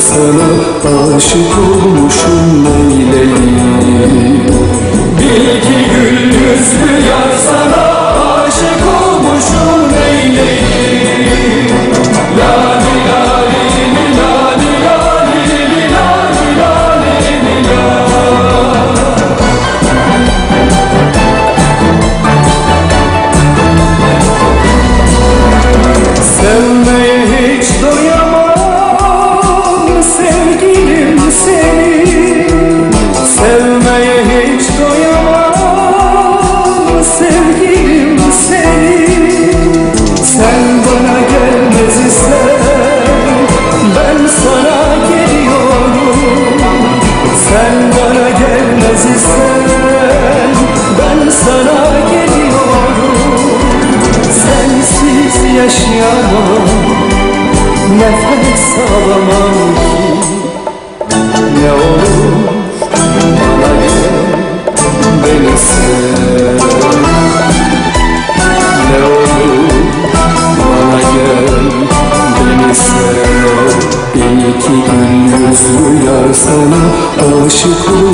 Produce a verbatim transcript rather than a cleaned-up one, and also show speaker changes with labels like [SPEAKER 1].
[SPEAKER 1] sana aşık olmuşum neyleyim.
[SPEAKER 2] Bil ki gül yüzlü yar sana aşık olmuşum neyleyim. Lali lali li lali lali li lali lali li la.
[SPEAKER 1] Sevmeye hiç doyamam sevgilim seni. Sevmeye hiç doyamam sevgilim seni. Sen bana gelmez isen ben sana geliyorum. Sen bana gelmez isen ben sana geliyorum. Sensiz yaşayamam, nefes alamam ki. Ne olur bana gel, beni sev. Ne olur bana gel, beni sev. İyi ki gül yüzlü yar sana aşık